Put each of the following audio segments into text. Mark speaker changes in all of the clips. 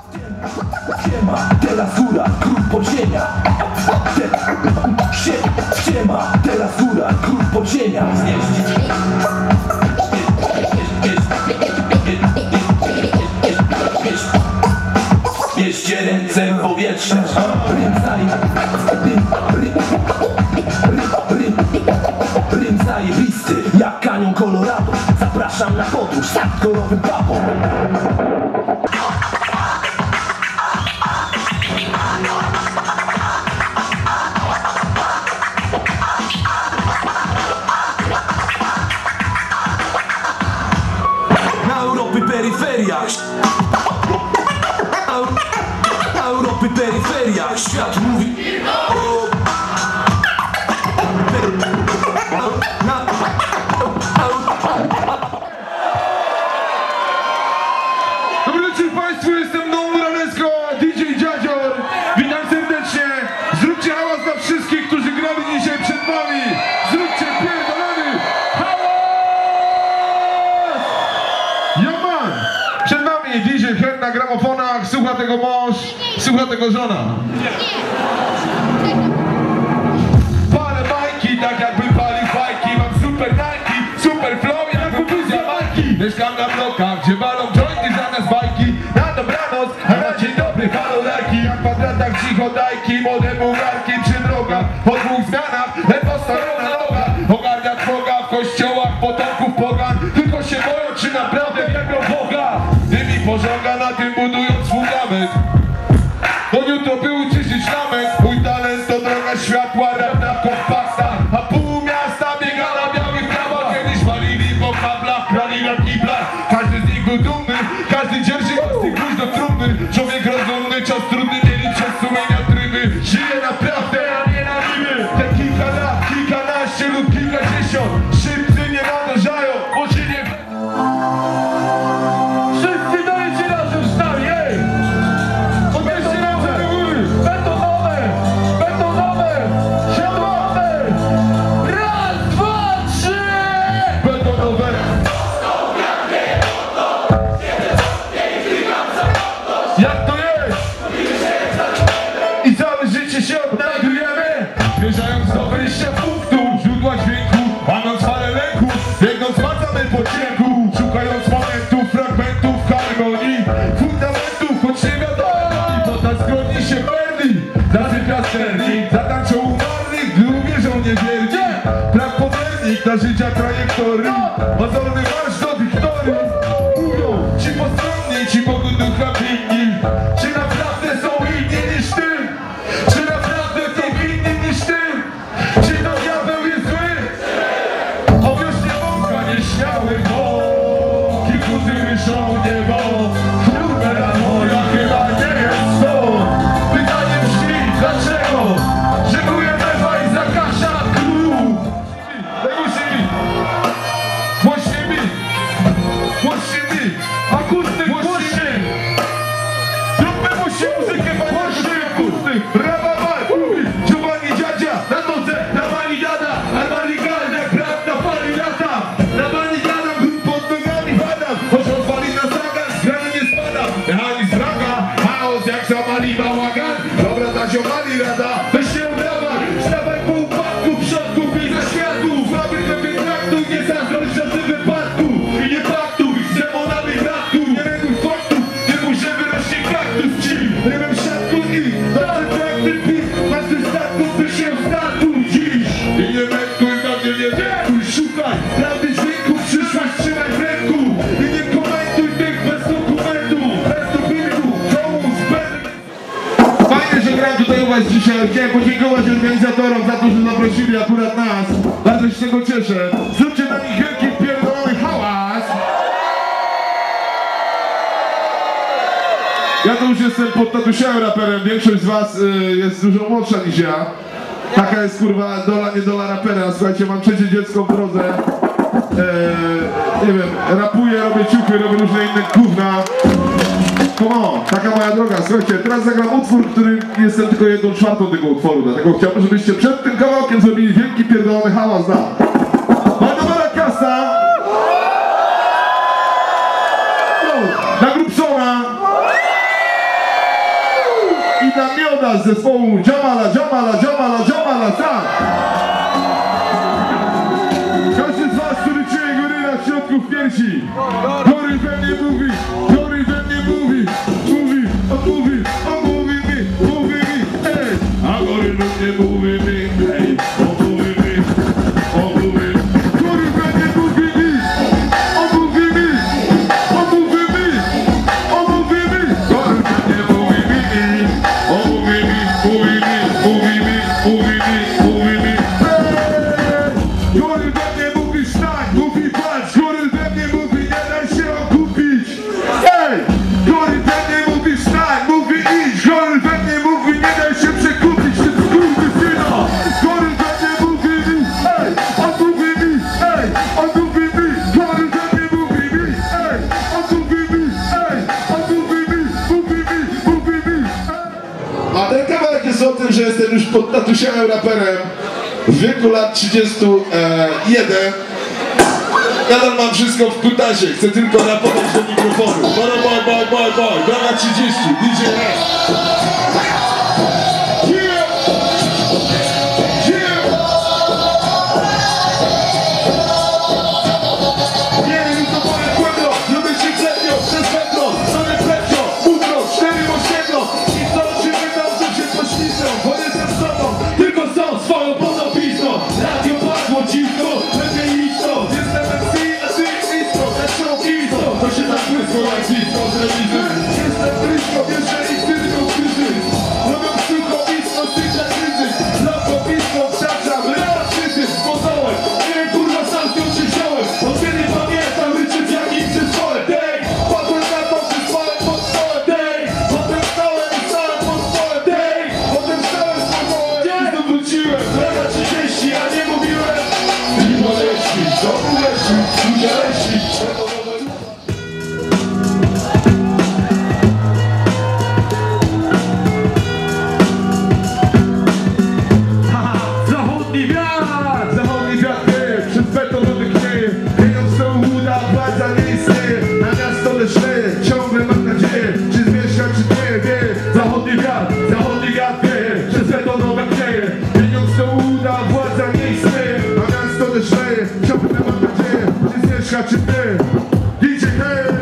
Speaker 1: Siema, teraz góra, grób podziemia. Siema, teraz góra, grób podziemia. Bierzcie ręce w powietrze. Rym zajebisty, jak kanion Colorado. Zapraszam na podróż z hardkorowym papą. Na Europy peryferiach, na Europy peryferiach świat mówi
Speaker 2: Dobry wieczór Państwu, jestem Don Muranesko, DJ Dziadzior. Witam serdecznie. Zróbcie hałas dla wszystkich, którzy grali dzisiaj przed nami. Zróbcie pierdolony hałas! Yo man! Przed nami DJ Hen na gramofonach, słucha tego mąż, słucha tego żona. Palę bajki, tak jakby palił fajki. Mam super Nike, super flow, jak wizja bajki. Mieszkam na blokach, gdzie walą jointy zamiast bajki. Na dobranoc, a na dzień dobry halo leki. Jak w kwadratach cichodajki, młode bułgarki przy drogach. Po dwóch zmianach, ledwo stoją na nogach. Ogarnia trwoga w kościołach, potomków pogan. Tylko się boją, czy naprawdę wierzą Boga. Tymi pożoga, na tym budując fundament. Do jutro by uciszyć lamek. Mój talent to droga światła, rap na kompaktach. A pół miasta biega na białych prawach. Kiedyś walili po kablach, grali na kiblach. Każdy z nich był dumny, każdy dzierży własnych klucz do trumny. Człowiek rozumny, czas trudny, mieli przez sumienia tryby. Żyje naprawdę, a nie na niby. Te kilka lat, kilkanaście lub kilkadziesiąt. Szybcy nie nadążają, bo się nie... Wszyscy dajecie razem z nami, ej! Podnieście ręce do góry! Betonowe! Betonowe! Siadłowe! Raz, dwa, trzy! Betonowe! Jak to jest? I całe życie się odnajdujemy, wjeżdżając do wyjścia punktu, źródła dźwięku, łamiąc falę lęku, biegnąc macamy po cienku, szukając momentów, fragmentów harmonii, fundamentów, choć nie wiadomo, i potem zgodni się perli, zasypia sternik, zatańczą umarłych, gdy uwierzą niewiernie, brak podernik na życia trajektorii, pozorny marsz do wiktorii, mówią ci postronni, ci Bogu ducha winni, czy naprawdę są inni niż ty? Czy naprawdę są inni niż ty? Czy to diabeł jest zły? Obierz nie wąka, nieśmiały, bo kilku ryszą niebo. Chrumera moja chyba nie jest to. Pytanie brzmi, dlaczego? Żeguje mewa i zakasza król. Głośniej mi! Głośniej mi! Głośniej mi! Akustyk, głośniej! Zróbmy musi muzykę, panie akustyk! Rababar! Giovanni dziadzia! Na nodze, na mani dada! Armani garda, brat na pali lata! Na mani dada, pod nogami badam! Choć odwali na zagan, z grany nie spada! Mechanizm raga, chaos jak zamali bałagan! Dobra, ta ziomali rada! Weź się obrawa! Wstawaj po upadku, przodków i za światów! Fabrykę wytraktuj, nie zazdrość żadnym wypadku! I nie paktuj, z demonami bratku! Nie reguj faktów, nie mów, że wyrośnie kaktus ci! Rymem siatku i dobrze trakty pis! Masz ty statku, ty się statuj dziś! I nie metkuj, na mnie nie metkuj! Szukaj prawdy dźwięku, przyszłość trzymaj w ręku! I nie komentuj tych bez dokumentu! Bez dopingu, komu zbędny! Fajnie, że gram tutaj u was dzisiaj. Chciałem podziękować organizatorom za to, że zaprosili akurat nas. Bardzo się z tego cieszę. Zróbcie na nich wielki pierdolony hałas. Ja to już jestem pod tatusiałem raperem. Większość z was jest dużo młodsza niż ja. Taka jest kurwa dola, nie dola rapera. Słuchajcie, mam trzecie dziecko w drodze. Nie wiem, rapuję, robię ciuchy, robię różne inne gówna. Come on, taka moja droga. Słuchajcie, teraz zagram utwór, który jestem tylko 1/4 tego utworu. Dlatego chciałbym, żebyście przed tym kawałkiem zrobili wielki pierdolony hałas na Bandowera Kasta, na Grubsona Jamala z zespołu Jamala, tak! Każdy z was, który czuje goryla w środku w piersi, goryl we mnie mówi, ej! A goryl we mnie mówi mi, ej! Goryl we mnie mówi mi, goryl we mnie mówi wstań, mówi patrz, goryl we mnie mówi nie daj się okupić. Ej! Goryl we mnie mówi wstań, mówi idź, goryl we mnie mówi nie daj się przekupić, ty skurwysyno. Goryl we mnie mówi mi, ej! On mówi mi, ej! On mówi mi, goryl we mnie mówi mi, ej! On mówi mi, ej! On mówi mi,
Speaker 3: A ten kawałek jest o tym, że jestem już podtatusiałym raperem w wieku lat 31. Nadal mam wszystko w kutasie, chcę tylko rapować do mikrofonu. Boy, brawa 30, DJ Raz. Jestem blisko, jeżeli tylko kryzys. Robią suchowisko, stycza kryzys. Lokowisko, wsiadam, raz kryzys, pozołem. Nie wiem kurwa sam z nią się wziąłem. Od kiedy pamiętam ryczy w jakim przysłołem. Dej, padłem na to, przysłałem pod stołem. Dej, potem stałem i stałem pod stołem. Dej, potem stałem z pokołem. I znów wróciłem, lata 30, a nie mówiłem. Mimo leśni, domu leśni, ludzie leśni.
Speaker 2: Zachodni wiatr wieje, przez betonowy knieje. Pieniądz to uda, władza nie istnieje. Na miasto leszleje, ciągle mam nadzieję. Czy zmieszka, czy nie, wieje. Zachodni wiatr wieje, przez betonowe knieje. Pieniądz to uda, władza nie istnieje. Na miasto leszleje, ciągle mam nadzieję. Czy zmieszka, czy nie. DJ hej!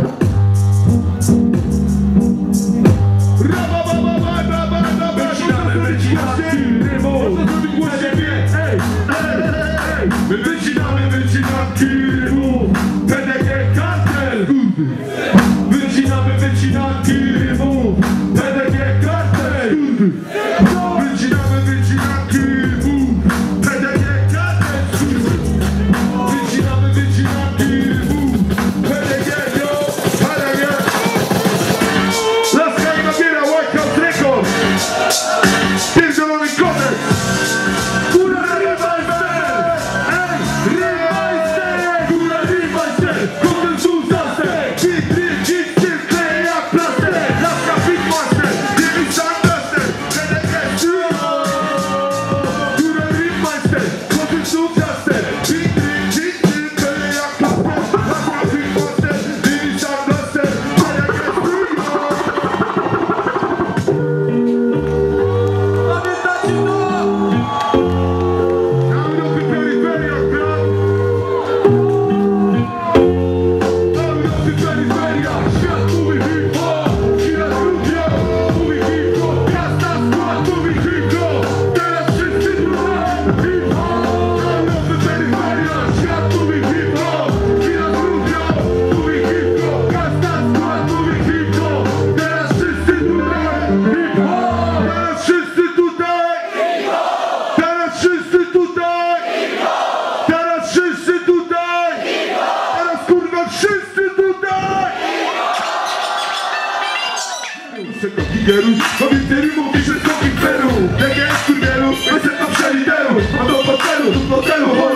Speaker 2: My wycinamy rymów, PDG kartel. Wycinamy rymów, PDG kartel. Wycinamy rymów, PDG kartel. Wycinamy rymów, PDG, yo, PDG. Laska i nabiera White House Records. Pierdolony kodeks. Kobiety mówi, że to imperu. Jak jest kurwielu, jestem to przelideru. A do hotelu,